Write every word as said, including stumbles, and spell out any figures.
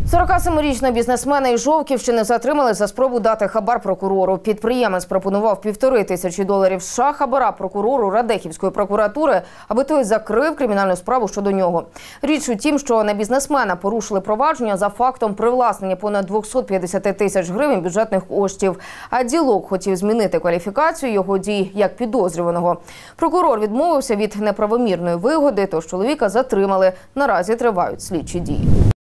сорокасемирічного бізнесмена із Жовківщини затримали за спробу дати хабар прокурору. Підприємець пропонував півтори тисячі доларів США хабара прокурору Радехівської прокуратури, аби той закрив кримінальну справу щодо нього. Річ у тім, що на бізнесмена порушили провадження за фактом привласнення понад двісті п'ятдесят тисяч гривень бюджетних коштів. А ділок хотів змінити кваліфікацію його дій як підозрюваного. Прокурор відмовився від неправомірної вигоди, тож чоловіка затримали. Наразі тривають слідчі дії.